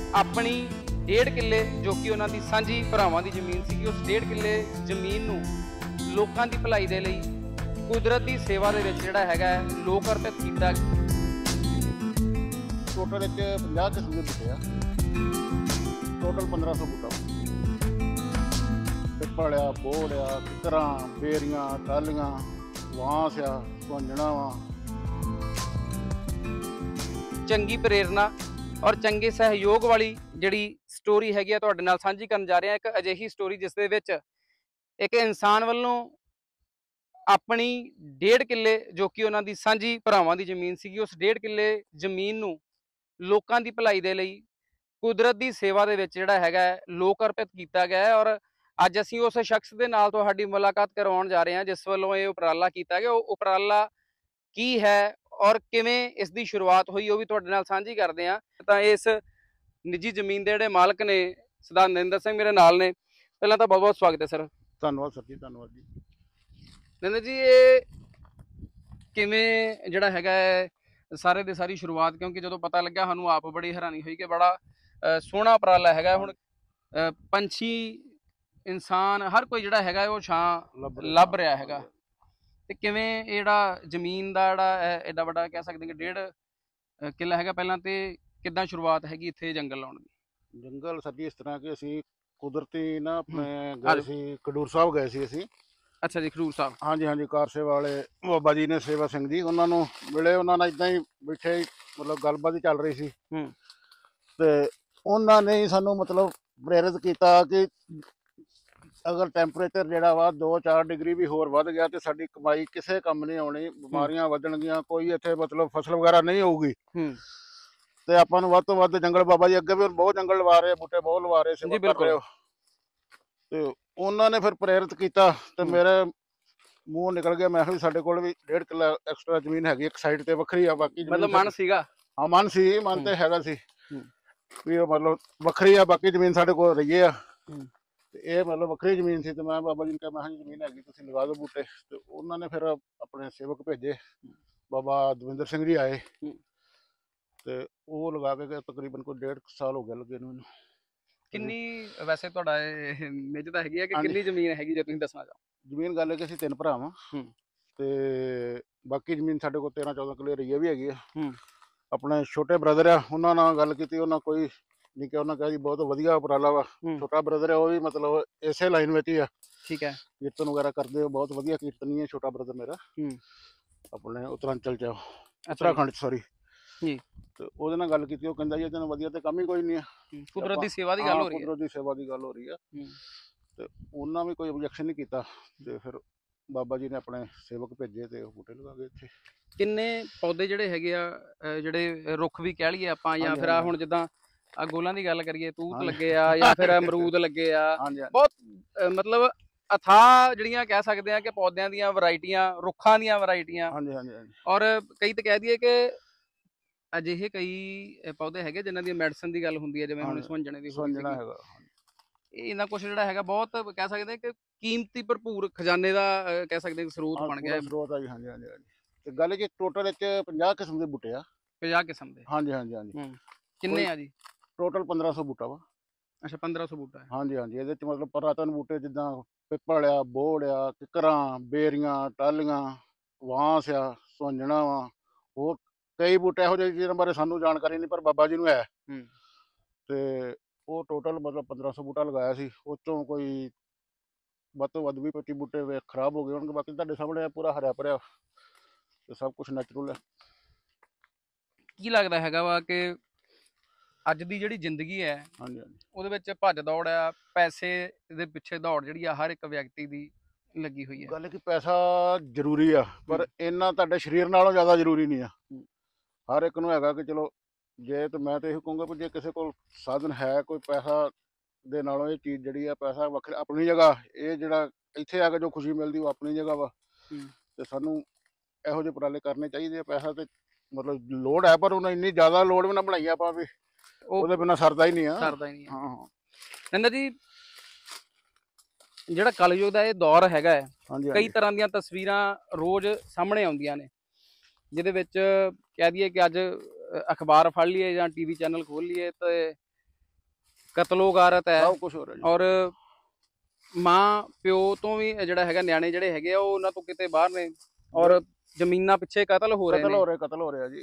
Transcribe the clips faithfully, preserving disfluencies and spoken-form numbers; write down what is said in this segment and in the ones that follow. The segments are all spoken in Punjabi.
ਆਪਣੀ डेढ़ किले जो कि उन्होंने सांझी भरावां दी जमीन सी, उस डेढ़ किले जमीन नूं लोकां दी भलाई दे लई कुदरत दी सेवा दे विच जिहड़ा हैगा लोक अर्पित कीता। टोटल इत्थे पचास किस्म दे बूटे आ, टोटल पंद्रह सौ बूटा पिपल आ, बोड़ आ, किकरां, बेरियां, टालियां, वांस आ, सुहांजना वा। चंगी प्रेरणा और चंगे सहयोग वाली जिहड़ी स्टोरी हैगी तुहाडे नाल सांझी करन जा रहे हैं। एक अजिही स्टोरी जिस दे विच एक इंसान वल्लों अपनी डेढ़ किले जो कि उन्हां दी सांझी भरावां दी जमीन सी, उस डेढ़ किले जमीन नूं लोकां दी भलाई दे लई कुदरत दी सेवा दे विच जिहड़ा हैगा लोक अर्पित कीता गया है। और अज असीं उस शख्स दे नाल तुहाडी मुलाकात करवाउण जा रहे हैं जिस वल्लों इह उपराला कीता गया। उह उपराला की है और किवें इस दी शुरुआत हुई, वह भी तुहाडे नाल सांझी करदे हां। तां इस निजी जमीन के जिहड़े मालक ने सरदार नरेंद्र सिंह मेरे नाल ने, पहला तो बहुत बहुत स्वागत है सर। धन्यवाद सर जी, धन्यवाद जी। नरेंद्र जी, ये किवें जिहड़ा हैगा सारे दे सारी शुरुआत, क्योंकि जो पता लग्या सानूं आप बड़ी हैरानी हुई कि बड़ा सोहना उपराला हैगा। हुण पंछी इंसान हर कोई जिहड़ा हैगा वो छां लभ रहा हैगा, ते किवें इह जिहड़ा जमीन दा जिहड़ा एडा वड्डा कह सकदे कि डेढ़ किला हैगा, पहलां ते किद्दां शुरुआत हैगी इत्थे जंगल लाउण दी? जंगल सर जी इस तरह कि असीं कुदरती ना अपने गए सी खडूर साहब गए सी असीं। अच्छा जी, खडूर साहब। हाँ जी हाँ जी, कार सेवा वाले बाबा जी ने सेवा सिंह जी, उन्होंने मिले, उन्होंने इदां ही बैठे मतलब गलबात ही चल रही सी ते उन्होंने ही सानू मतलब प्रेरित किया कि अगर टैंपरेचर जिहड़ा वा दो चार डिग्री भी होर वध गया तो साडी कमाई किसी काम नहीं आउणी, बीमारियां वधणगियां, कोई इत्थे मतलब फसल वगैरह नहीं होगी। ते आपां नूं वध तों वध जंगल, बाबा जी अगे भी बहुत जंगल लवा रहे, बूटे बहुत लवा रहे, सेवा कर रहे हो। ते उन्होंने फिर प्रेरित किया ते मेरे मूँह निकल गया, मैं भी साडे कोल भी डेढ़ किला एक्सट्रा जमीन हैगी, एक साइड ते वखरी आ, बाकी मतलब मन सीगा। हाँ मन सी, मन ते हैगा सी भी मतलब वखरी आ, बाकी जमीन साडे कोल रही है। ये मतलब वखरी जमीन सी, तो मैं बाबा जी ने कहा मैं जमीन हैगी तुसीं लगा दो बूटे। तो उन्होंने फिर अपने सेवक भेजे, बाबा दविंदर सिंह जी आए ते वो लगा के तकरीबन कोई डेढ़ साल हो गया लगे नूं। किन्नी वैसे तुहाडा निज तां हैगी है कि किन्नी जमीन हैगी जे तुसीं दसना चाहो? जमीन गल है कि असीं तीन भरा वां ते बाकी जमीन साडे कोल तेरह चौदह किले रही भी हैगी आ। अपने छोटे ब्रदर आ, उन्हां नाल गल कीती, उन्हां कोई नहीं कहा, उन्हें कहा जी बहुत वधिया उपराला वा। छोटा ब्रदर है वो भी मतलब इसे लाइन में ही आ, ठीक है, कीर्तन वगैरह करते हो, बहुत वधिया कीर्तनी है छोटा ब्रदर मेरा, अपने उत्तरांचल च, उत्तराखंड सॉरी जी। तो ਉਹਦੇ ਨਾਲ ਗੱਲ ਕੀਤੀ, ਉਹ ਕਹਿੰਦਾ ਜੀ ਇਹਦੇ ਨਾਲ ਵਧੀਆ ਤੇ ਕੰਮ ਹੀ ਕੋਈ ਨਹੀਂ ਆ, ਕੁਦਰਤ ਦੀ ਸੇਵਾ ਦੀ ਗੱਲ ਹੋ ਰਹੀ ਹੈ, ਕੁਦਰਤ ਦੀ ਸੇਵਾ ਦੀ ਗੱਲ ਹੋ ਰਹੀ ਆ। ਤੇ ਉਹਨਾਂ ਵੀ ਕੋਈ ਆਬਜੈਕਸ਼ਨ ਨਹੀਂ ਕੀਤਾ ਤੇ ਫਿਰ ਬਾਬਾ ਜੀ ਨੇ ਆਪਣੇ ਸੇਵਕ ਭੇਜੇ ਤੇ ਉਹ ਬੂਟੇ ਲਗਾ ਗਏ ਇੱਥੇ। ਕਿੰਨੇ ਪੌਦੇ ਜਿਹੜੇ ਹੈਗੇ ਆ, ਜਿਹੜੇ ਰੁੱਖ ਵੀ ਕਹਿ ਲਈਏ ਆਪਾਂ, ਜਾਂ ਫਿਰ ਆ ਹੁਣ ਜਿੱਦਾਂ ਆ ਗੋਲਾਂ ਦੀ ਗੱਲ ਕਰੀਏ, ਤੂਤ ਲੱਗੇ ਆ ਜਾਂ ਫਿਰ ਅਮਰੂਦ ਲੱਗੇ ਆ, ਬਹੁਤ ਮਤਲਬ ਅਥਾਹ ਜਿਹੜੀਆਂ ਕਹਿ ਸਕਦੇ ਆ ਕਿ ਪੌਦਿਆਂ ਦੀਆਂ ਵੈਰਾਈਟੀਆਂ, ਰੁੱਖਾਂ ਦੀਆਂ ਵੈਰਾਈਟੀਆਂ। ਹਾਂਜੀ ਹਾਂਜੀ ਹਾਂਜੀ। ਔਰ ਕਈ ਤਾਂ ਕਹਿ ਦਈਏ ਕਿ ਅਜਿਹੇ ਕਈ ਪੌਦੇ ਹੈਗੇ ਜਿਨ੍ਹਾਂ ਦੀ ਮੈਡੀਸਨ ਦੀ ਗੱਲ ਹੁੰਦੀ ਹੈ, ਜਿਵੇਂ ਹੁਣ ਸੁਹੰਜਣੇ ਦੀ ਸੁਹੰਜਣਾ ਹੈਗਾ, ਇਹਨਾਂ ਕੁਛ ਜਿਹੜਾ ਹੈਗਾ ਬਹੁਤ ਕਹਿ ਸਕਦੇ ਕਿ ਕੀਮਤੀ ਭਰਪੂਰ ਖਜ਼ਾਨੇ ਦਾ ਕਹਿ ਸਕਦੇ ਸਰੋਤ ਬਣ ਗਿਆ, ਸਰੋਤ ਆ ਜੀ। ਹਾਂਜੀ ਹਾਂਜੀ ਹਾਂਜੀ। ਤੇ ਗੱਲ ਕਿ ਟੋਟਲ ਵਿੱਚ ਪੰਜਾਹ ਕਿਸਮ ਦੇ ਬੂਟੇ ਆ। ਪੰਜਾਹ ਕਿਸਮ ਦੇ? ਹਾਂਜੀ ਹਾਂਜੀ ਹਾਂਜੀ। ਕਿੰਨੇ ਆ ਜੀ? ਟੋਟਲ पंद्रह सौ बूटा वा। अच्छा, पंद्रह सौ बूटा है। हाँ जी हाँ जी। ये मतलब पुरातन बूटे जिदा पिपल आ, बोड़ आ, किकरां, बेरियां, टालियां, वांस आ, सुहांजना वा, होर कई बूटे इहो ਜਿਹੇ जिन्हां बारे सानू जानकारी नहीं, पर बाबा जी नूं है। ते वो टोटल मतलब पंद्रह सौ बूटा लगाया सी, उस चों कोई ਵੱਧ ਤੋਂ ਵੱਧ भी पच्ची बूटे वे खराब हो गए होणगे, बाकी ਤੁਹਾਡੇ ਸਾਹਮਣੇ पूरा हरिया भरिया ਤੇ सब कुछ नैचुरल है। ਕੀ ਲੱਗਦਾ ਹੈਗਾ ਵਾ ਕਿ ਅੱਜ ਦੀ ਜਿਹੜੀ ਜ਼ਿੰਦਗੀ ਹੈ ਉਹਦੇ ਵਿੱਚ ਭੱਜ ਦੌੜ ਆ, ਪੈਸੇ ਦੇ ਪਿੱਛੇ ਦੌੜ ਜਿਹੜੀ ਆ ਹਰ ਇੱਕ ਵਿਅਕਤੀ ਦੀ ਲੱਗੀ ਹੋਈ ਹੈ? ਗੱਲ ਕਿ ਪੈਸਾ ਜ਼ਰੂਰੀ ਆ, ਪਰ ਇੰਨਾ ਤੁਹਾਡੇ ਸਰੀਰ ਨਾਲੋਂ ਜ਼ਿਆਦਾ ਜ਼ਰੂਰੀ ਨਹੀਂ ਆ। ਹਰ ਇੱਕ ਨੂੰ ਹੈਗਾ ਕਿ ਚਲੋ ਜੇ ਤੇ ਮੈਂ ਤਾਂ ਇਹੋ ਕਹੂੰਗਾ ਵੀ ਜੇ ਕਿਸੇ ਕੋਲ ਸਾਧਨ ਹੈ, ਕੋਈ ਪੈਸਾ ਦੇ ਨਾਲੋਂ ਇਹ ਚੀਜ਼ ਜਿਹੜੀ ਆ, ਪੈਸਾ ਵੱਖਰੀ ਆਪਣੀ ਜਗ੍ਹਾ, ਇਹ ਜਿਹੜਾ ਇੱਥੇ ਆ ਕੇ ਜੋ ਖੁਸ਼ੀ ਮਿਲਦੀ ਉਹ ਆਪਣੀ ਜਗ੍ਹਾ ਵਾ। ਤੇ ਸਾਨੂੰ ਇਹੋ ਜਿਹੇ ਉਪਰਾਲੇ ਕਰਨੇ ਚਾਹੀਦੇ ਆ। ਪੈਸਾ ਤੇ ਮਤਲਬ ਲੋੜ ਹੈ, ਪਰ ਉਹਨਾਂ ਇੰਨੀ ਜ਼ਿਆਦਾ ਲੋੜ ਵੀ ਨਾ ਬਣਾਈ ਆਪਾਂ ਵੀ ਉਹਦੇ ਬਿਨਾਂ ਸਰਦਾ ਹੀ ਨਹੀਂ ਆ, ਸਰਦਾ ਹੀ ਨਹੀਂ। ਹਾਂ ਹਾਂ। ਨੰਦਰ ਜੀ, ਜਿਹੜਾ ਕਲਯੁਗ ਦਾ ਇਹ ਦੌਰ ਹੈਗਾ ਹੈ, ਕਈ ਤਰ੍ਹਾਂ ਦੀਆਂ ਤਸਵੀਰਾਂ ਰੋਜ਼ ਸਾਹਮਣੇ ਆਉਂਦੀਆਂ ਨੇ, ਜਿਹਦੇ ਵਿੱਚ ਕਹਿ ਦਈਏ ਕਿ ਅੱਜ ਅਖਬਾਰ ਫੜ ਲਈਏ ਜਾਂ ਟੀ ਵੀ ਚੈਨਲ ਖੋਲ ਲਈਏ ਤੇ ਕਤਲੋ ਗਾਰਤ ਹੈ ਸਭ ਕੁਝ ਹੋ ਰਿਹਾ ਜੀ। ਔਰ ਮਾਂ ਪਿਓ ਤੋਂ ਵੀ ਜਿਹੜਾ ਹੈਗਾ ਨਿਆਣੇ ਜਿਹੜੇ ਹੈਗੇ ਆ ਉਹ ਉਹਨਾਂ ਤੋਂ ਕਿਤੇ ਬਾਹਰ ਨੇ ਔਰ ਜ਼ਮੀਨਾਂ ਪਿੱਛੇ ਕਤਲ ਹੋ ਰਹੇ ਕਤਲ ਨੇ। ਹੋ ਰਿਹਾ ਕਤਲ ਹੋ ਰਿਹਾ ਜੀ।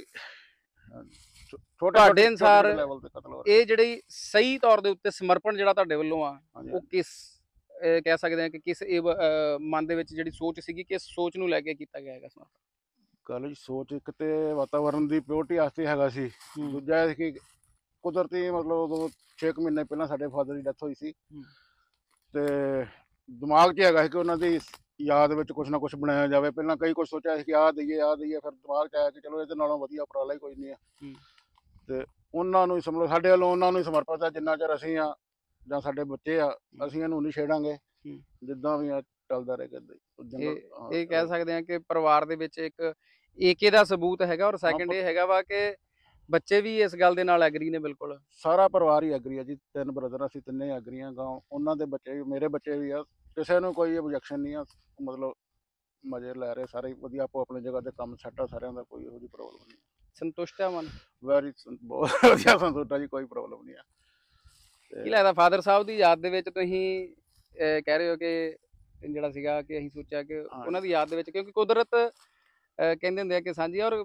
ਛੋਟੇ ਤੁਹਾਡੇ ਅਨੁਸਾਰ ਲੈਵਲ ਤੇ ਕਤਲ ਹੋ ਰਿਹਾ। ਇਹ ਜਿਹੜੀ ਸਹੀ ਤੌਰ ਦੇ ਉੱਤੇ ਸਮਰਪਣ ਜਿਹੜਾ ਤੁਹਾਡੇ ਵੱਲੋਂ ਆ ਉਹ ਕਿਸ ਇਹ ਕਹਿ ਸਕਦੇ ਆ ਕਿ ਕਿਸ ਇਹ ਮਨ ਦੇ ਵਿੱਚ ਜਿਹੜੀ ਸੋਚ ਸੀਗੀ ਕਿਸ ਸੋਚ ਨੂੰ ਲੈ ਕੇ ਕੀਤਾ ਗਿਆ ਹੈਗਾ ਸਮਰਪਣ? ਗੱਲ ਜੀ ਸੋਚ ਇੱਕ ਤੇ ਵਾਤਾਵਰਨ ਦੀ ਪਿਓਰਟੀ ਵਾਸਤੇ ਹੈਗਾ ਸੀ, ਦੂਜਾ ਇਹ ਕਿ ਕੁਦਰਤੀ ਮਤਲਬ ਉਦੋਂ ਛੇ ਕੁ ਮਹੀਨੇ ਪਹਿਲਾਂ ਸਾਡੇ ਫਾਦਰ ਦੀ ਡੈਥ ਹੋਈ ਸੀ ਤੇ ਦਿਮਾਗ 'ਚ ਹੈਗਾ ਸੀ ਕਿ ਉਹਨਾਂ ਦੀ ਯਾਦ ਵਿੱਚ ਕੁਛ ਨਾ ਕੁਛ ਬਣਾਇਆ ਜਾਵੇ। ਪਹਿਲਾਂ ਕਈ ਕੁਛ ਸੋਚਿਆ ਸੀ ਕਿ ਆਹ ਦਈਏ ਆਹ ਦਈਏ, ਫਿਰ ਦਿਮਾਗ 'ਚ ਆਇਆ ਕਿ ਚਲੋ ਇਹਦੇ ਨਾਲੋਂ ਵਧੀਆ ਉਪਰਾਲਾ ਹੀ ਕੋਈ ਨਹੀਂ ਹੈ ਤੇ ਉਹਨਾਂ ਨੂੰ ਹੀ ਸਮਝੋ ਸਾਡੇ ਵੱਲੋਂ ਉਹਨਾਂ ਨੂੰ ਹੀ ਸਮਰਪਿਤ ਹੈ। ਜਿੰਨਾ ਚਿਰ ਅਸੀਂ ਆ ਜਾਂ ਸਾਡੇ ਬੱਚੇ ਆ ਅਸੀਂ ਇਹਨੂੰ ਨਹੀਂ ਛੇੜਾਂਗੇ, ਜਿੱਦਾਂ ਵੀ ਆ ਚੱਲਦਾ ਰਹੇਗਾ। ਇਹ ਕਹਿ ਸਕਦੇ ਆ ਕਿ ਪਰਿਵਾਰ ਦੇ ਵਿੱਚ ਇੱਕ ਏਕੇ ਦਾ ਸਬੂਤ ਹੈਗਾ ਔਰ ਸੈਕੰਡ ਇਹ ਹੈਗਾ ਵਾ ਕਿ ਬੱਚੇ ਵੀ ਇਸ ਗੱਲ ਦੇ ਨਾਲ ਐਗਰੀ ਨੇ। ਬਿਲਕੁਲ ਸਾਰਾ ਪਰਿਵਾਰ ਹੀ ਐਗਰੀ ਆ ਜੀ, ਤਿੰਨ ਬ੍ਰਦਰ ਅਸੀਂ ਤਿੰਨੇ ਐਗਰੀ ਆ। ਗਾਂ ਉਹਨਾਂ ਦੇ ਬੱਚੇ ਵੀ ਮੇਰੇ ਬੱਚੇ ਵੀ ਆ, ਕਿਸੇ ਨੂੰ ਕੋਈ ਓਬਜੈਕਸ਼ਨ ਨਹੀਂ ਆ, ਮਤਲਬ ਮਜ਼ੇ ਲੈ ਰਹੇ ਸਾਰੇ ਵਧੀਆ, ਆਪੋ ਆਪਣੀ ਜਗ੍ਹਾ ਤੇ ਕੰਮ ਸੈੱਟ ਆ ਸਾਰਿਆਂ ਦਾ, ਕੋਈ ਇਹੋ ਜਿਹੀ ਪ੍ਰੋਬਲਮ ਨਹੀਂ। ਸੰਤੁਸ਼ਟ ਆ ਮਨ? ਵੈਰੀ ਬਹੁਤ ਵਧੀਆ ਸੰਤੁਸ਼ਟ ਆ ਜੀ, ਕੋਈ ਪ੍ਰੋਬਲਮ ਨਹੀਂ ਆ। ਕੀ ਲੱਗਦਾ ਫਾਦਰ ਸਾਹਿਬ ਦੀ ਯਾਦ ਦੇ ਵਿੱਚ ਤੁਸੀਂ ਕਹਿ ਰਹੇ ਹੋ ਕਿ ਜਿਹੜਾ ਸੀਗਾ ਕਿ ਅਸੀਂ ਸੋਚਿਆ ਕਿ ਉਹਨਾਂ ਦੀ ਯਾਦ ਦੇ ਵਿੱਚ, ਕਿਉਂਕਿ ਕੁਦਰਤ ਕਹਿੰਦੇ ਹੁੰਦੇ ਆ ਕਿ ਸਾਂਝੀ, ਔਰ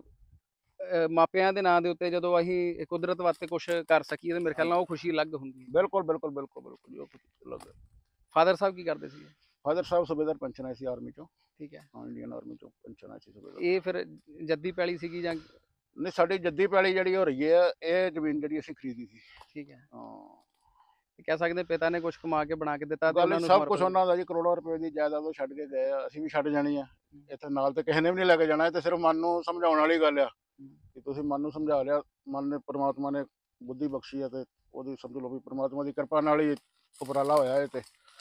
ਮਾਪਿਆਂ ਦੇ ਨਾਂ ਦੇ ਉੱਤੇ ਜਦੋਂ ਅਸੀਂ ਕੁਦਰਤ ਵਾਸਤੇ ਕੁਛ ਕਰ ਸਕੀਏ ਤਾਂ ਮੇਰੇ ਖਿਆਲ ਨਾਲ ਉਹ ਖੁਸ਼ੀ ਅਲੱਗ ਹੁੰਦੀ ਹੈ। ਬਿਲਕੁਲ ਬਿਲਕੁਲ ਬਿਲਕੁਲ ਬਿਲਕੁਲ ਜੀ, ਉਹ ਖੁਸ਼ੀ ਅਲੱਗ। ਫਾਦਰ ਸਾਹਿਬ ਕੀ ਕਰਦੇ ਸੀ? ਫਾਦਰ ਸਾਹਿਬ ਸੂਬੇਦਾਰ ਪੈਨਸ਼ਨ ਆਈ ਸੀ ਆਰਮੀ ਚੋਂ। ਠੀਕ ਹੈ, ਹਾਂ ਇੰਡੀਅਨ ਆਰਮੀ ਚੋਂ ਪੈਨਸ਼ਨ ਆਈ ਸੀ ਸੂਬੇਦਾਰ। ਇਹ ਫਿਰ ਜੱਦੀ ਪੈਲੀ ਸੀਗੀ ਜਾਂ ਨਹੀਂ? ਸਾਡੀ ਜੱਦੀ ਪੈਲੀ ਜਿਹੜੀ ਹੋ ਰਹੀ ਹੈ, ਇਹ ਜ਼ਮੀਨ ਜਿਹੜੀ ਅਸੀਂ ਖਰੀਦੀ ਸੀ। ਠੀਕ ਹੈ, ਹਾਂ ਕਹਿ ਸਕਦੇ ਪਿਤਾ ਨੇ ਕੁਝ ਕਮਾ ਕੇ ਬਣਾ ਕੇ ਦਿੱਤਾ ਤੇ ਉਹਨਾਂ ਨੂੰ ਸਭ ਕੁਝ ਉਹਨਾਂ ਦਾ ਜੀ, ਕਰੋੜਾਂ ਰੁਪਏ ਦੀ ਜਾਇਦਾਦ ਉਹ ਛੱਡ ਕੇ ਗਏ ਆ, ਅਸੀਂ ਵੀ ਛੱਡ ਜਾਣੀ ਆ। ਇੱਥੇ ਨਾਲ ਤੇ ਕਿਸੇ ਨੇ ਵੀ ਨਹੀਂ ਲੈ ਕੇ ਜਾਣਾ, ਇਹ ਤੇ ਸਿਰਫ ਮਨ ਨੂੰ ਸਮਝਾਉਣ ਵਾਲੀ ਗੱਲ ਆ ਕਿ ਤੁਸੀਂ ਮਨ ਨੂੰ ਸਮਝਾ ਲਿਆ, ਮਨ ਨੇ ਪ੍ਰਮਾਤਮਾ ਨੇ ਬੁੱਧੀ ਬਖਸ਼ੀ ਆ ਤੇ ਉਹਦੀ ਸਮਝ ਲਓ ਵੀ ਪ੍ਰਮਾਤਮਾ ਦੀ ਕਿਰਪਾ ਨਾਲ ਹੀ ਉਪਰਾਲਾ ਹੋਇਆ ਇਹ ਤੇ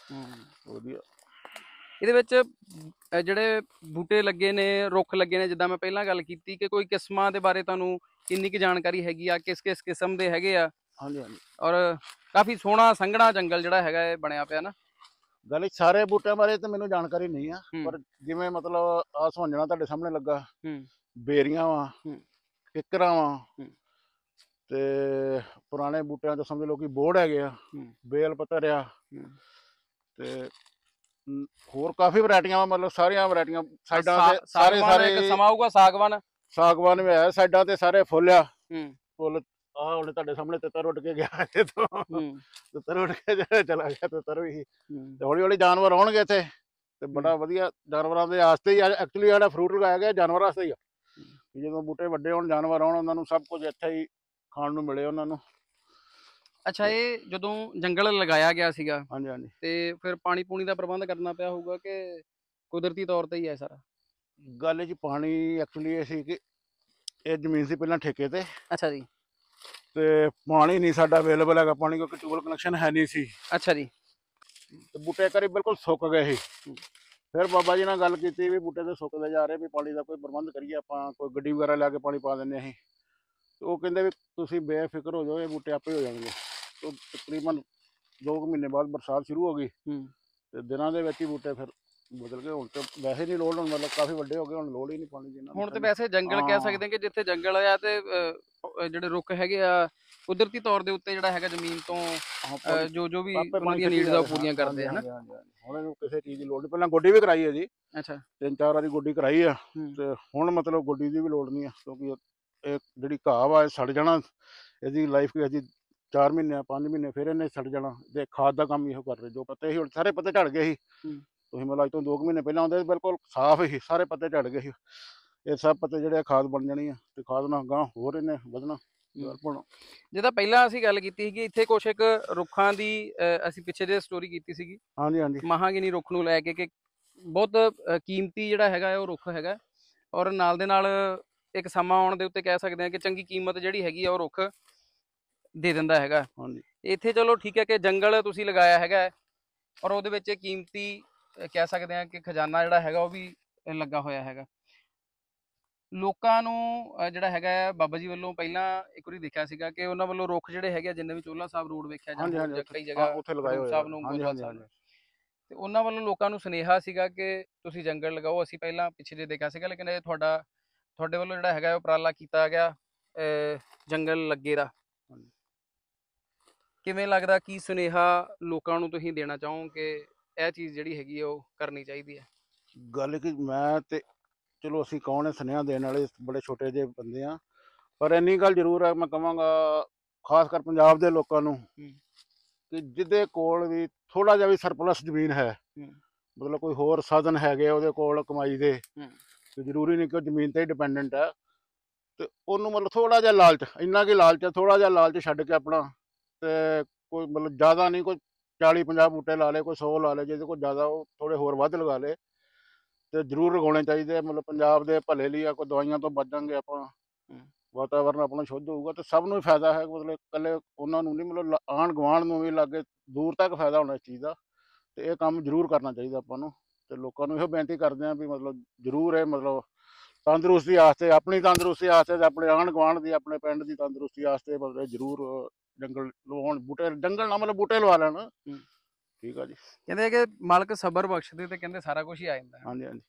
ਵਧੀਆ। ਇਹਦੇ ਵਿੱਚ ਜਿਹੜੇ ਬੂਟੇ ਲੱਗੇ ਨੇ, ਰੁੱਖ ਲੱਗੇ ਨੇ, ਜਿੱਦਾਂ ਮੈਂ ਪਹਿਲਾਂ ਗੱਲ ਕੀਤੀ ਕਿ ਕੋਈ ਕਿਸਮਾਂ ਦੇ ਬਾਰੇ ਤੁਹਾਨੂੰ ਕਿੰਨੀ ਕੁ ਜਾਣਕਾਰੀ ਹੈਗੀ ਆ, ਕਿਸ ਕਿਸ ਕਿਸਮ ਦੇ ਹੈਗੇ ਆ? ਹਾਂਜੀ ਹਾਂਜੀ, ਔਰ ਕਾਫੀ ਸੋਹਣਾ ਸੰਘਣਾ ਜੰਗਲ ਜਿਹੜਾ ਹੈਗਾ ਇਹ ਬਣਿਆ ਪਿਆ ਨਾ। ਗੱਲ ਸਾਰੇ ਬੂਟਿਆਂ ਬਾਰੇ ਤਾਂ ਮੈਨੂੰ ਜਾਣਕਾਰੀ ਨਹੀਂ ਆ, ਪਰ ਜਿਵੇਂ ਮਤਲਬ ਆ ਸੁਹਾਂਜਣਾ ਤੁਹਾਡੇ ਸਾਹਮਣੇ ਲੱਗਾ, ਬੇਰੀਆਂ ਵਾ, ਕਿੱਕਰਾਂ ਵਾ, ਤੇ ਪੁਰਾਣੇ ਬੂਟਿਆਂ ਤੋਂ ਸਮਝ ਲਓ ਕਿ ਬੋਹੜ ਹੈਗੇ ਆ, ਬੇਲ ਪੱਤਰ ਆ, ਤੇ ਹੋਰ ਕਾਫੀ ਵੈਰਾਈਟੀਆਂ ਵਾ, ਮਤਲਬ ਸਾਰੀਆਂ ਵੈਰਾਈਟੀਆਂ ਸਾਈਡਾਂ ਤੇ ਸਾਰੇ ਸਾਰੇ ਸਮਾਂ ਆਊਗਾ। ਸਾਗਵਾਨ ਸਾਗਵਾਨ ਵੀ ਹੈ ਸਾਈਡਾਂ ਤੇ, ਸਾਰੇ ਫੁੱਲ ਆ ਫੁੱਲ। ਆਹ ਹੁਣ ਤੁਹਾਡੇ ਸਾਹਮਣੇ ਤਿੱਤਰ ਉੱਡ ਕੇ ਗਿਆ ਇੱਥੋਂ, ਤਿੱਤਰ ਉੱਡ ਕੇ ਜਿਹੜਾ ਚਲਾ ਗਿਆ ਤਿੱਤਰ ਵੀ। ਤੇ ਹੌਲੀ ਹੌਲੀ ਜਾਨਵਰ ਆਉਣਗੇ ਇੱਥੇ ਤੇ ਬੜਾ ਵਧੀਆ, ਜਾਨਵਰਾਂ ਦੇ ਵਾਸਤੇ ਹੀ ਐਕਚੁਅਲੀ ਜਿਹੜਾ ਫਰੂਟ ਲਗਾਇਆ ਗਿਆ ਜਾਨਵਰਾਂ ਵਾਸਤੇ ਹੀ ਆ। ਜਦੋਂ ਬੂਟੇ ਵੱਡੇ ਹੋਣ, ਜਾਨਵਰ ਆਉਣ, ਉਹਨਾਂ ਨੂੰ ਸਭ ਕੁਝ ਇੱਥੇ ਹੀ ਖਾਣ ਨੂੰ ਮਿਲੇ ਉਹਨਾਂ ਨੂੰ। ਅੱਛਾ, ਇਹ ਜਦੋਂ ਜੰਗਲ ਲਗਾਇਆ ਗਿਆ ਸੀਗਾ, ਹਾਂਜੀ ਹਾਂਜੀ, ਤੇ ਫਿਰ ਪਾਣੀ ਪੂਣੀ ਦਾ ਪ੍ਰਬੰਧ ਕਰਨਾ ਪਿਆ ਹੋਊਗਾ ਕਿ ਕੁਦਰਤੀ ਤੌਰ ਤੇ ਹੀ ਹੈ ਸਾਰਾ? ਗੱਲ ਜੀ ਪਾਣੀ ਐਕਚੁਅਲੀ ਇਹ ਸੀ ਕਿ ਇਹ ਜ਼ਮੀਨ ਸੀ ਪਹਿਲਾਂ ਠੇਕੇ ਤੇ। ਅੱਛਾ ਜੀ। ਤੇ ਪਾਣੀ ਨਹੀਂ ਸਾਡਾ ਅਵੇਲੇਬਲ ਹੈਗਾ, ਪਾਣੀ ਕਿਉਂਕਿ ਟਿਊਬਲ ਕਨੈਕਸ਼ਨ ਹੈ ਨਹੀਂ ਸੀ। ਅੱਛਾ ਜੀ। ਤੇ ਬੂਟੇ ਕਰੀ ਬਿਲਕੁਲ ਸੁੱਕ ਗਏ ਸੀ। ਫਿਰ ਬਾਬਾ ਜੀ ਨਾਲ ਗੱਲ ਕੀਤੀ ਵੀ ਬੂਟੇ ਤੇ ਸੁੱਕਦੇ ਜਾ ਰਹੇ, ਵੀ ਪਾਣੀ ਦਾ ਕੋਈ ਪ੍ਰਬੰਧ ਕਰੀਏ ਆਪਾਂ, ਕੋਈ ਗੱਡੀ ਵਗੈਰਾ ਲੈ ਕੇ ਪਾਣੀ ਪਾ ਦਿੰਦੇ ਅਸੀਂ। ਤੇ ਉਹ ਕਹਿੰਦੇ ਵੀ ਤੁਸੀਂ ਬੇਫਿਕਰ ਹੋ ਜਾਓ, ਇਹ ਬੂਟੇ ਆਪੇ ਹੋ ਜਾਣਗੇ। ਤੇ ਤਕਰੀਬਨ ਦੋ ਕੁ ਮਹੀਨੇ ਬਾਅਦ ਬਰਸਾਤ ਸ਼ੁਰੂ ਹੋ ਗਈ ਤੇ ਦਿਨਾਂ ਦੇ ਵਿੱਚ ਹੀ ਬੂਟੇ ਫਿਰ ਬਦਲ ਗਏ। ਹੁਣ ਤੇ ਵੈਸੇ ਨਹੀਂ ਲੋੜ, ਹੁਣ ਮਤਲਬ ਕਾਫੀ ਵੱਡੇ ਹੋ ਗਏ, ਹੁਣ ਲੋੜ ਹੀ ਨਹੀਂ ਪਾਣੀ ਦੀ। ਹੁਣ ਤੇ ਵੈਸੇ ਜੰਗਲ ਕਹਿ ਸਕਦੇ ਕਿ ਜਿੱਥੇ ਜੰਗਲ ਆ ਤੇ ਜਿਹੜੇ ਰੁੱਖ ਹੈਗੇ ਆ ਕੁਦਰਤੀ ਤੌਰ ਦੇ ਉੱਤੇ ਜਿਹੜਾ ਹੈਗਾ ਜ਼ਮੀਨ ਤੋਂ ਜੋ ਜੋ ਵੀ ਉਹਨਾਂ ਦੀਆਂ ਨੀਡਸ ਆ ਉਹ ਪੂਰੀਆਂ ਕਰਦੇ ਹਨ। ਹੁਣ ਇਹਨੂੰ ਕਿਸੇ ਚੀਜ਼ ਦੀ ਲੋੜ ਨਹੀਂ। ਪਹਿਲਾਂ ਗੋਡੀ ਵੀ ਕਰਾਈ ਹੈ ਜੀ। ਅੱਛਾ, ਤਿੰਨ ਚਾਰ ਵਾਰੀ ਗੋਡੀ ਕਰਾਈ ਆ ਤੇ ਹੁਣ ਮਤਲਬ ਗੋਡੀ ਦੀ ਵੀ ਲੋੜ ਨਹੀਂ ਆ, ਕਿਉਂਕਿ ਇਹ ਜਿਹੜੀ ਘਾਹ ਵਾ ਇਹ ਸੜ ਜਾਣਾ, ਇਹਦੀ ਲਾਈਫ ਕੋਈ ਅਜੀ ਚਾਰ ਮਹੀਨੇ ਪੰਜ ਮਹੀਨੇ ਫਿਰ ਇਹਨੇ ਸੜ ਜਾਣਾ। ਤੇ ਖਾਦ ਦਾ ਕੰਮ ਇਹੋ ਕਰ ਰਹੇ, ਜੋ ਪੱਤੇ ਸੀ ਹੁਣ ਸਾਰੇ ਪੱਤੇ ਝੜ ਗਏ ਸੀ। ਤੁਸੀਂ ਮਤਲਬ ਅੱਜ ਤੋਂ ਦੋ ਕੁ ਮਹੀਨੇ ਪਹਿਲਾਂ ਆਉਂਦੇ ਬਿਲਕੁਲ ਸਾਫ਼ ਹੀ ਸਾਰੇ ਪੱਤੇ ਝੜ ਗਏ ਸੀ। ਇਹ ਸਭ ਪੱਤੇ ਜਿਹੜੇ ਖਾਦ ਬਣ ਜਾਣੀ ਆ ਤੇ ਖਾਦ ਨਾਲ ਗਾਂ ਹੋਰ ਇਹਨੇ ਵਧਣਾ। ਜਿੱਦਾਂ ਪਹਿਲਾਂ ਅਸੀਂ ਗੱਲ ਕੀਤੀ ਸੀਗੀ ਇੱਥੇ ਕੁਛ ਇੱਕ ਰੁੱਖਾਂ ਦੀ ਅਸੀਂ ਪਿੱਛੇ ਜੇ ਸਟੋਰੀ ਕੀਤੀ ਸੀਗੀ, ਹਾਂਜੀ ਹਾਂਜੀ, ਮਹਾਂਗਿਨੀ ਰੁੱਖ ਨੂੰ ਲੈ ਕੇ ਕਿ ਬਹੁਤ ਕੀਮਤੀ ਜਿਹੜਾ ਹੈਗਾ ਉਹ ਰੁੱਖ ਹੈਗਾ, ਔਰ ਨਾਲ ਦੇ ਨਾਲ ਇੱਕ ਸਮਾਂ ਆਉਣ ਦੇ ਉੱਤੇ ਕਹਿ ਸਕਦੇ ਹਾਂ ਕਿ ਚੰਗੀ ਕੀਮਤ ਜਿਹੜੀ ਹੈਗੀ ਆ ਉਹ ਰੁੱਖ ਦੇ ਦਿੰਦਾ ਹੈਗਾ। ਇੱਥੇ ਚਲੋ ਠੀਕ ਹੈ ਕਿ ਜੰਗਲ ਤੁਸੀਂ ਲਗਾਇਆ ਹੈਗਾ ਔਰ ਉਹਦੇ ਵਿੱਚ ਕੀਮਤੀ ਕਹਿ ਸਕਦੇ ਹਾਂ ਕਿ ਖਜ਼ਾਨਾ ਜਿਹੜਾ ਹੈਗਾ ਉਹ ਵੀ ਲੱਗਾ ਹੋਇਆ ਹੈਗਾ। ਲੋਕਾਂ ਨੂੰ ਜਿਹੜਾ ਹੈਗਾ ਬਾਬਾ ਜੀ ਵੱਲੋਂ ਪਹਿਲਾਂ ਇੱਕ ਵਾਰੀ ਦੇਖਿਆ ਸੀਗਾ ਕਿ ਉਹਨਾਂ ਵੱਲੋਂ ਰੁੱਖ ਜਿਹੜੇ ਹੈਗੇ ਜਿੰਨੇ ਵੀ ਚੋਲਾ ਸਾਹਿਬ ਰੋਡ ਵੇਖਿਆ ਜਾਂ ਕਈ ਜਗ੍ਹਾ ਉੱਥੇ ਲਗਾਏ ਹੋਏ ਸਾਹਿਬ ਨੂੰ, ਤੇ ਉਹਨਾਂ ਵੱਲੋਂ ਲੋਕਾਂ ਨੂੰ ਸੁਨੇਹਾ ਸੀਗਾ ਕਿ ਤੁਸੀਂ ਜੰਗਲ ਲਗਾਓ। ਅਸੀਂ ਪਹਿਲਾਂ ਪਿੱਛੇ ਜੇ ਦੇਖਿਆ ਸੀਗਾ, ਲੇਕਿਨ ਇਹ ਤੁਹਾਡਾ ਤੁਹਾਡੇ ਵੱਲੋਂ ਜਿਹੜਾ ਹੈਗਾ ਉਪਰਾਲਾ ਕੀਤਾ ਗਿਆ ਜੰਗਲ ਲੱਗੇ ਦਾ। ਕਿਵੇਂ ਲੱਗਦਾ ਕੀ ਸੁਨੇਹਾ ਲੋਕਾਂ ਨੂੰ ਤੁਸੀਂ ਦੇਣਾ ਚਾਹੋ ਕਿ ਇਹ ਚੀਜ਼ ਜਿਹੜੀ ਹੈਗੀ ਆ ਉਹ ਕਰਨੀ ਚਾਹੀਦੀ ਹੈ? ਗੱਲ ਕਿ ਮੈਂ ਤੇ ਚਲੋ ਅਸੀਂ ਕੌਣ ਹੈ ਸੁਨੇਹਾ ਦੇਣ ਵਾਲੇ, ਬੜੇ ਛੋਟੇ ਜਿਹੇ ਬੰਦੇ ਆ, ਪਰ ਇੰਨੀ ਗੱਲ ਜ਼ਰੂਰ ਹੈ, ਮੈਂ ਕਹਾਂਗਾ ਖਾਸ ਕਰ ਪੰਜਾਬ ਦੇ ਲੋਕਾਂ ਨੂੰ ਕਿ ਜਿਹਦੇ ਕੋਲ ਵੀ ਥੋੜਾ ਜਿਹਾ ਵੀ ਸਰਪਲਸ ਜ਼ਮੀਨ ਹੈ, ਮਤਲਬ ਕੋਈ ਹੋਰ ਸਾਧਨ ਹੈਗੇ ਉਹਦੇ ਕੋਲ ਕਮਾਈ ਦੇ, ਤੇ ਜ਼ਰੂਰੀ ਨਹੀਂ ਕਿ ਉਹ ਜ਼ਮੀਨ ਤੇ ਹੀ ਡਿਪੈਂਡੈਂਟ ਹੈ, ਤੇ ਉਹਨੂੰ ਮਤਲਬ ਥੋੜਾ ਜਿਹਾ ਲਾਲਚ, ਇੰਨਾ ਕਿ ਲਾਲਚ, ਥੋੜਾ ਜਿਹਾ ਲਾਲਚ ਛੱਡ ਕੇ ਆਪਣਾ, ਤੇ ਕੋਈ ਮਤਲਬ ਜ਼ਿਆਦਾ ਨਹੀਂ, ਕੋਈ ਚਾਲੀ ਪੰਜਾਹ ਬੂਟੇ ਲਾ ਲਏ, ਕੋਈ ਸੌ ਲਾ ਲਏ, ਜਿਹਦੇ ਕੋਲ ਜ਼ਿਆਦਾ ਉਹ ਥੋੜੇ ਹੋਰ ਵੱਧ ਲਗਾ ਲਏ, ਤੇ ਜ਼ਰੂਰ ਲਗਾਉਣੇ ਚਾਹੀਦੇ। ਮਤਲਬ ਪੰਜਾਬ ਦੇ ਭਲੇ ਲਈ ਆ, ਕੋਈ ਦਵਾਈਆਂ ਤੋਂ ਬਚਾਂਗੇ ਆਪਾਂ, ਵਾਤਾਵਰਨ ਆਪਣਾ ਸ਼ੁੱਧ ਹੋਊਗਾ ਤੇ ਸਭ ਨੂੰ ਹੀ ਫਾਇਦਾ ਹੈ, ਮਤਲਬ ਇਕੱਲੇ ਉਹਨਾਂ ਨੂੰ ਨਹੀਂ, ਮਤਲਬ ਆਂਢ ਗੁਆਂਢ ਨੂੰ ਵੀ, ਲਾਗੇ ਦੂਰ ਤੱਕ ਫਾਇਦਾ ਹੋਣਾ ਇਸ ਚੀਜ਼ ਦਾ, ਤੇ ਇਹ ਕੰਮ ਜ਼ਰੂਰ ਕਰਨਾ ਚਾਹੀਦਾ ਆਪਾਂ ਨੂੰ। ਤੇ ਲੋਕਾਂ ਨੂੰ ਇਹੋ ਬੇਨਤੀ ਕਰਦੇ ਹਾਂ ਵੀ ਮਤਲਬ ਜ਼ਰੂਰ ਇਹ ਮਤਲਬ ਤੰਦਰੁਸਤੀ ਵਾਸਤੇ, ਆਪਣੀ ਤੰਦਰੁਸਤੀ ਵਾਸਤੇ, ਤੇ ਆਪਣੇ ਆਂਢ ਗੁਆਂਢ ਦੀ, ਆਪਣੇ ਪਿੰਡ ਦੀ ਤੰਦਰੁਸਤੀ ਵਾਸਤੇ ਮਤਲਬ ਜ਼ਰੂਰ ਜੰਗਲ ਲਵਾਉਣ, ਬੂਟੇ ਜੰਗਲ ਨਾ ਮਤਲਬ ਬੂਟੇ ਲਵਾ ਲੈਣ। ਠੀਕ ਆ ਜੀ। ਕਹਿੰਦੇ ਕਿ ਮਾਲਕ ਸਬਰ ਬਖਸ਼ਦੇ ਤੇ ਕਹਿੰਦੇ ਸਾਰਾ ਕੁਝ ਹੀ ਆ ਜਾਂਦਾ। ਹਾਂਜੀ ਹਾਂਜੀ।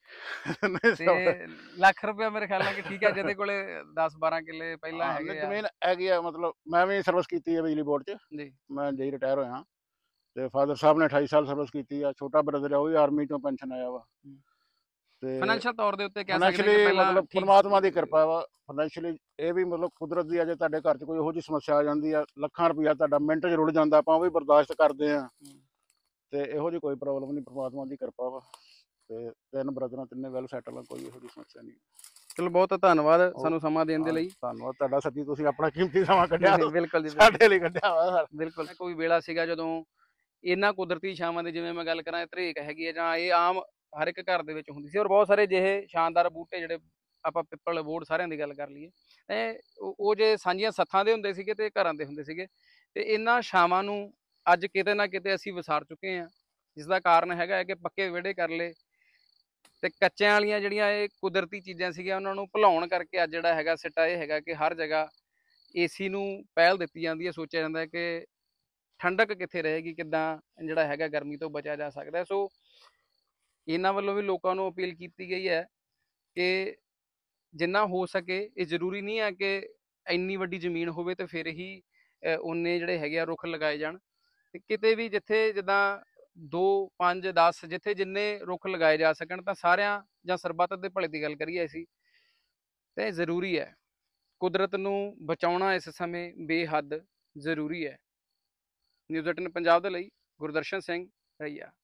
ਤੇ ਲੱਖ ਰੁਪਇਆ ਮੇਰੇ ਖਿਆਲ ਨਾਲ ਕਿ ਠੀਕ ਹੈ, ਜਿਹਦੇ ਕੋਲੇ ਦਸ ਬਾਰਾਂ ਕਿੱਲੇ ਪਹਿਲਾਂ ਹੈਗੇ ਆ। ਜ਼ਮੀਨ ਹੈਗੀ ਆ, ਮਤਲਬ ਮੈਂ ਵੀ ਸਰਵਿਸ ਕੀਤੀ ਹੈ ਬਿਜਲੀ ਬੋਰਡ 'ਚ ਜੀ, ਮੈਂ ਜਈ ਰਿਟਾਇਰ ਹੋਇਆ, ਤੇ ਫਾਦਰ ਸਾਹਿਬ ਨੇ ਅਠਾਈ ਸਾਲ ਸਰਵਿਸ ਕੀਤੀ ਆ, ਛੋਟਾ ਬ੍ਰਦਰ ਆ ਉਹ ਵੀ ਆਰਮੀ ਤੋਂ ਪੈਨਸ਼ਨ ਆਇਆ ਵਾ, ਤੇ ਫਾਈਨੈਂਸ਼ੀਅਲ ਤੌਰ ਦੇ ਉੱਤੇ ਕਹਿ ਸਕਦੇ ਫਾਈਨੈਂਸ਼ੀਅਲੀ ਕਿ ਪਹਿਲਾਂ ਮਤਲਬ ਠੀਕ ਪਰਮਾਤਮਾ ਦੀ ਕਿਰਪਾ ਵਾ। ਫਾਈਨੈਂਸ਼ੀਅਲੀ ਇਹ ਵੀ ਮਤਲਬ ਕੁਦਰਤ ਦੀ, ਅਜੇ ਤੁਹਾਡੇ ਘਰ 'ਚ ਕੋਈ ਇਹੋ ਜਿਹੀ ਸਮੱਸਿਆ ਆ ਜਾਂਦੀ ਆ, ਲੱਖਾਂ ਰੁਪਈਆ ਤੁਹਾਡਾ ਮਿੰਟ 'ਚ ਰੁੜ ਜਾਂਦਾ, ਆਪਾਂ ਉਹ ਵੀ ਬਰਦਾਸ਼ਤ ਕਰਦੇ ਹਾਂ, ਤੇ ਇਹੋ ਜਿਹੀ ਕੋਈ ਪ੍ਰੋਬਲਮ ਨਹੀਂ, ਪਰਮਾਤਮਾ ਦੀ ਕਿਰਪਾ ਵਾ, ਤੇ ਤਿੰਨ ਬ੍ਰਦਰਾਂ ਤਿੰਨੇ ਵੈਲ ਸੈਟਲ ਆ, ਕੋਈ ਇਹੋ ਜਿਹੀ ਸਮੱਸਿਆ ਨਹੀਂ। ਚਲੋ ਬਹੁਤ ਧੰਨਵਾਦ ਸਾਨੂੰ ਸਮਾਂ ਦੇਣ ਦੇ ਲਈ। ਧੰਨਵਾਦ ਤੁਹਾਡਾ ਸੱਚੀ, ਤੁਸੀਂ ਆਪਣਾ ਕੀਮਤੀ ਸਮਾਂ ਕੱਢਿਆ, ਬਿਲਕੁਲ ਜੀ, ਸਾਡੇ ਲਈ ਕੱਢਿਆ ਵਾ। ਬਿਲਕੁਲ। ਕੋਈ ਵੇਲਾ ਸੀਗਾ ਜਦੋਂ ਇਹਨਾਂ ਕੁਦਰਤੀ ਛਾਵਾਂ ਦੇ, ਜਿਵੇਂ ਮੈਂ ਗੱਲ ਕਰਾਂ ਧਰੇਕ ਹੈਗੀ ਹੈ, ਜਾਂ ਇਹ ਆਮ ਹਰ ਇੱਕ ਘਰ ਦੇ ਵਿੱਚ ਹੁੰਦੀ ਸੀ, ਔਰ ਬਹੁਤ ਸਾਰੇ ਜਿਹੇ ਸ਼ਾਨਦਾਰ ਬੂਟੇ, ਜਿਹੜੇ ਆਪਾਂ ਪਿੱਪਲ, ਬੋਹੜ, ਸਾਰਿਆਂ ਦੀ ਗੱਲ ਕਰ ਲਈਏ, ਇਹ ਉਹ ਜੇ ਸਾਂਝੀਆਂ ਸੱਥਾਂ ਦੇ ਹੁੰਦੇ ਸੀਗੇ ਤੇ ਘਰਾਂ ਦੇ ਹੁੰਦੇ ਸੀਗੇ, ਤੇ ਇਹਨਾਂ ਛਾਵਾਂ ਨੂੰ ਅੱਜ ਕਿਤੇ ਨਾ ਕਿਤੇ ਅਸੀਂ ਵਿਸਾਰ ਚੁੱਕੇ ਹਾਂ, ਜਿਸ ਦਾ ਕਾਰਨ ਹੈਗਾ ਹੈ ਕਿ ਪੱਕੇ ਵਿਹੜੇ ਕਰ ਲਏ, ਤੇ ਕੱਚਿਆਂ ਵਾਲੀਆਂ ਜਿਹੜੀਆਂ ਇਹ ਕੁਦਰਤੀ ਚੀਜ਼ਾਂ ਸੀਗੀਆਂ ਉਹਨਾਂ ਨੂੰ ਭੁਲਾਉਣ ਕਰਕੇ ਅੱਜ ਜਿਹੜਾ ਹੈਗਾ ਸਿੱਟਾ ਇਹ ਹੈਗਾ ਕਿ ਹਰ ਜਗ੍ਹਾ ਏਸੀ ਨੂੰ ਪਹਿਲ ਦਿੱਤੀ ਜਾਂਦੀ ਹੈ। ਸੋਚਿਆ ਜਾਂਦਾ ਹੈ ਕਿ ਠੰਡਕ ਕਿੱਥੇ ਰਹੇਗੀ, ਕਿੱਦਾਂ ਜਿਹੜਾ ਹੈਗਾ ਗਰਮੀ ਤੋਂ ਬਚਿਆ ਜਾ ਸਕਦਾ। ਸੋ ਇਹਨਾਂ ਵੱਲੋਂ ਵੀ ਲੋਕਾਂ ਨੂੰ ਅਪੀਲ ਕੀਤੀ ਗਈ ਹੈ ਕਿ ਜਿੰਨਾ ਹੋ ਸਕੇ, ਇਹ ਜ਼ਰੂਰੀ ਨਹੀਂ ਹੈ ਕਿ ਇੰਨੀ ਵੱਡੀ ਜ਼ਮੀਨ ਹੋਵੇ ਤੇ ਫਿਰ ਹੀ ਓਨੇ ਜਿਹੜੇ ਹੈਗੇ ਆ ਰੁੱਖ ਲਗਾਏ ਜਾਣ, ਤੇ ਕਿਤੇ ਵੀ ਜਿੱਥੇ ਜਿੱਦਾਂ ਦੋ ਪੰਜ ਦਸ ਜਿੱਥੇ ਜਿੰਨੇ ਰੁੱਖ ਲਗਾਏ ਜਾ ਸਕਣ, ਤਾਂ ਸਾਰਿਆਂ ਜਾਂ ਸਰਬੱਤ ਦੇ ਭਲੇ ਦੀ ਗੱਲ ਕਰੀਏ ਅਸੀਂ, ਤੇ ਜ਼ਰੂਰੀ ਹੈ। ਕੁਦਰਤ ਨੂੰ ਬਚਾਉਣਾ ਇਸ ਸਮੇਂ ਬੇਹੱਦ ਜ਼ਰੂਰੀ ਹੈ। ਨਿਊਜ਼ ਏਟੀਨ ਪੰਜਾਬ ਦੇ ਲਈ ਗੁਰਦਰਸ਼ਨ ਸਿੰਘ ਰਈਆ।